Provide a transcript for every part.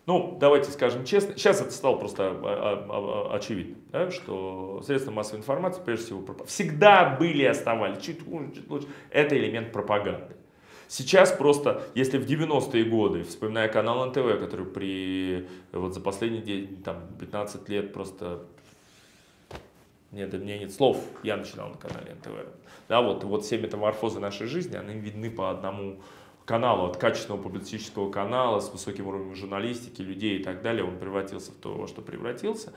Ну, давайте скажем честно, сейчас это стало просто очевидно, да, что средства массовой информации, прежде всего, всегда были и оставались, чуть хуже, чуть лучше, это элемент пропаганды. Сейчас просто, если в 90-е годы, вспоминая канал НТВ, который вот за последние там, 15 лет просто, нет, у меня нет слов, я начинал на канале НТВ, да, вот все метаморфозы нашей жизни, они видны по одному каналу, от качественного публицистического канала с высоким уровнем журналистики, людей и так далее, он превратился в то, во что превратился.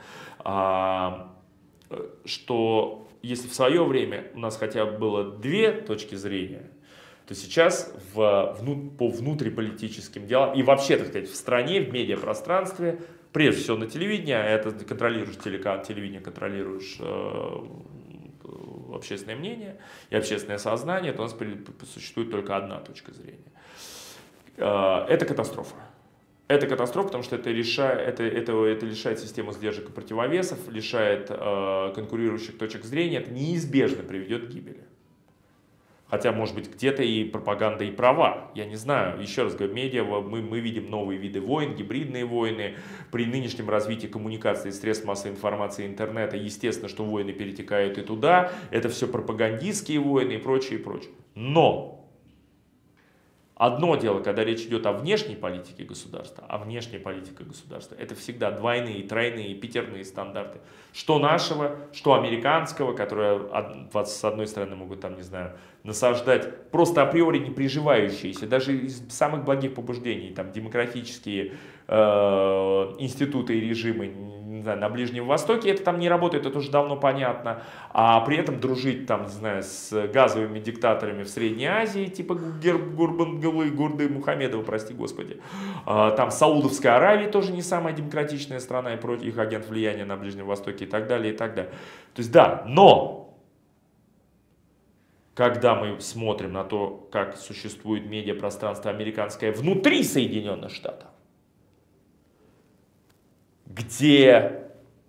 Что если в свое время у нас хотя бы было две точки зрения, то сейчас по внутриполитическим делам и вообще, так сказать, в стране, в медиапространстве, прежде всего на телевидении, а это контролируешь телевидение, контролируешь общественное мнение и общественное сознание, то у нас существует только одна точка зрения. Это катастрофа. Это катастрофа, потому что это лишает систему сдержек и противовесов, лишает конкурирующих точек зрения, это неизбежно приведет к гибели. Хотя, может быть, где-то и пропаганда, и права. Я не знаю. Еще раз говорю, медиа, мы видим новые виды войн, гибридные войны. При нынешнем развитии коммуникации, средств массовой информации, интернета, естественно, что войны перетекают и туда. Это все пропагандистские войны и прочее, и прочее. Но одно дело, когда речь идет о внешней политике государства, а внешняя политика государства — это всегда двойные, тройные, пятерные стандарты. Что нашего, что американского, которые с одной стороны могут, там, не знаю, насаждать просто априори не приживающиеся, даже из самых благих побуждений, там, демократические институты и режимы, не знаю, на Ближнем Востоке, это там не работает, это уже давно понятно, а при этом дружить, там, не знаю, с газовыми диктаторами в Средней Азии, типа Гурды Мухамедова, прости господи, там Саудовская Аравия тоже не самая демократичная страна и против их агент влияния на Ближнем Востоке и так далее, и так далее. То есть да, но когда мы смотрим на то, как существует медиапространство американское внутри Соединенных Штатов, где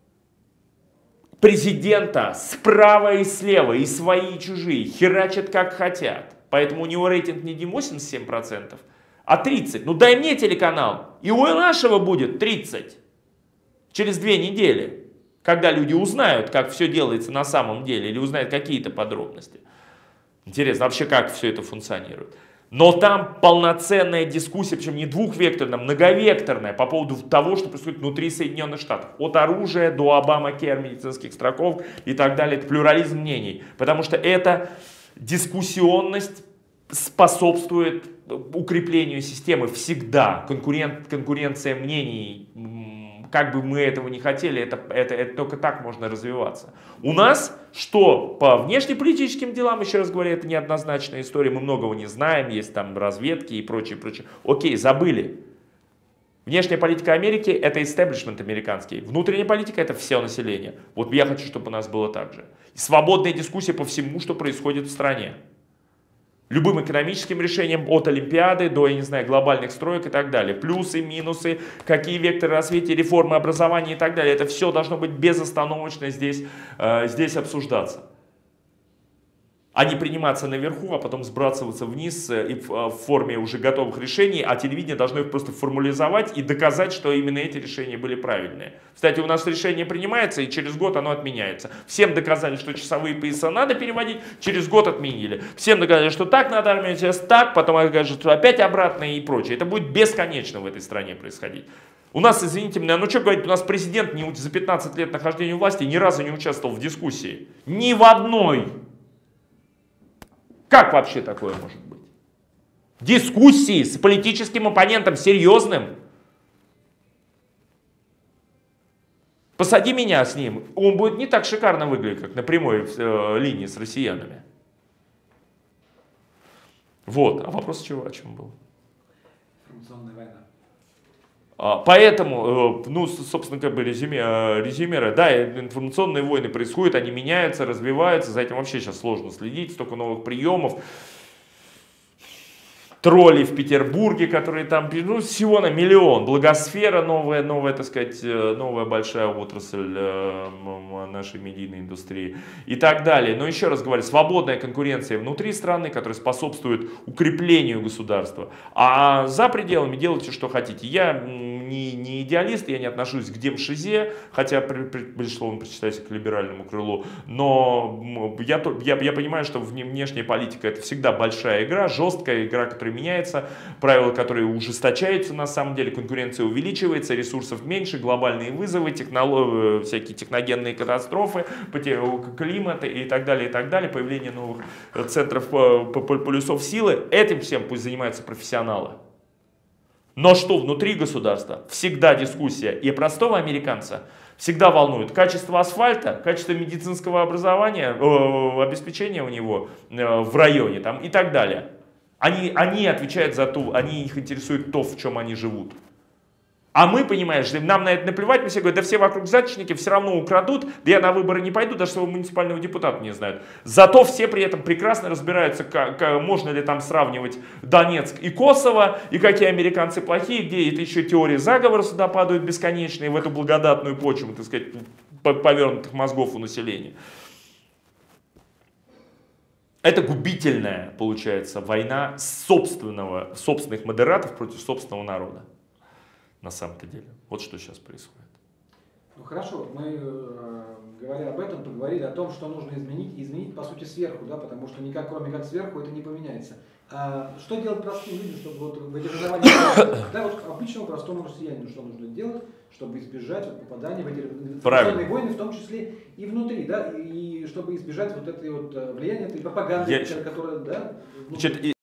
президента справа и слева, и свои, и чужие, херачат как хотят. Поэтому у него рейтинг не 87%, а 30%. Ну дай мне телеканал, и у нашего будет 30%. Через 2 недели, когда люди узнают, как все делается на самом деле, или узнают какие-то подробности. Интересно, вообще как все это функционирует. Но там полноценная дискуссия, причем не двухвекторная, многовекторная, по поводу того, что происходит внутри Соединенных Штатов. От оружия до Обама-Кер, медицинских страховок и так далее. Это плюрализм мнений. Потому что эта дискуссионность способствует укреплению системы всегда. Конкуренция мнений, как бы мы этого не хотели, это только так можно развиваться. У нас, что по внешнеполитическим делам, еще раз говорю, это неоднозначная история, мы многого не знаем, есть там разведки и прочее, прочее. Окей, забыли. Внешняя политика Америки — это истеблишмент американский, внутренняя политика — это все население. Вот я хочу, чтобы у нас было так же. Свободная дискуссия по всему, что происходит в стране. Любым экономическим решением от Олимпиады до, я не знаю, глобальных строек и так далее. Плюсы, минусы, какие векторы развития, реформы образования и так далее. Это все должно быть безостановочно здесь обсуждаться. А не приниматься наверху, а потом сбрасываться вниз и в форме уже готовых решений, а телевидение должно их просто формализовать и доказать, что именно эти решения были правильные. Кстати, у нас решение принимается, и через год оно отменяется. Всем доказали, что часовые пояса надо переводить, через год отменили. Всем доказали, что так надо армию, сейчас так, потом скажут, что опять обратно и прочее. Это будет бесконечно в этой стране происходить. У нас, извините меня, ну что говорить, у нас президент за 15 лет нахождения у власти ни разу не участвовал в дискуссии. Ни в одной. Как вообще такое может быть? Дискуссии с политическим оппонентом серьезным. Посади меня с ним, он будет не так шикарно выглядеть, как на прямой линии с россиянами. Вот, а вопрос чего, о чем был? Информационная война. Поэтому, ну, собственно, как бы резюмируя, да, информационные войны происходят, они меняются, развиваются, за этим вообще сейчас сложно следить, столько новых приемов. Тролли в Петербурге, которые там, ну, всего на миллион. Благосфера, новая, так сказать, новая большая отрасль нашей медийной индустрии и так далее. Но еще раз говорю, свободная конкуренция внутри страны, которая способствует укреплению государства. А за пределами делайте, что хотите. Я не идеалист, я не отношусь к демшизе, хотя безусловно причисляюсь к либеральному крылу, но я понимаю, что внешняя политика это всегда большая игра, жесткая игра, которая меняется, правила, которые ужесточаются на самом деле, конкуренция увеличивается, ресурсов меньше, глобальные вызовы, всякие техногенные катастрофы, климата и так далее, появление новых центров полюсов силы. Этим всем пусть занимаются профессионалы. Но что внутри государства? Всегда дискуссия. И простого американца всегда волнует качество асфальта, качество медицинского образования, обеспечения у него в районе там, и так далее. Они отвечают за то, их интересует то, в чем они живут. А мы, понимаешь, нам на это наплевать, мы все говорим, да все вокруг взяточники, все равно украдут, да я на выборы не пойду, даже своего муниципального депутата не знают. Зато все при этом прекрасно разбираются, можно ли там сравнивать Донецк и Косово, и какие американцы плохие, где это еще теории заговора сюда падают бесконечные, в эту благодатную почву, так сказать, повернутых мозгов у населения. Это губительная, получается, война собственных модератов против собственного народа. На самом-то деле. Вот что сейчас происходит. Ну хорошо, мы, говоря об этом, поговорили о том, что нужно изменить по сути сверху, да, потому что никак, кроме как сверху, это не поменяется. А что делать простым людям, чтобы вот в эти разговоры, да, вот обычному простому россиянину, что нужно делать, чтобы избежать вот попадания в эти информационные войны, в том числе и внутри, да, и чтобы избежать вот этой вот влияния этой пропаганды, которая, да,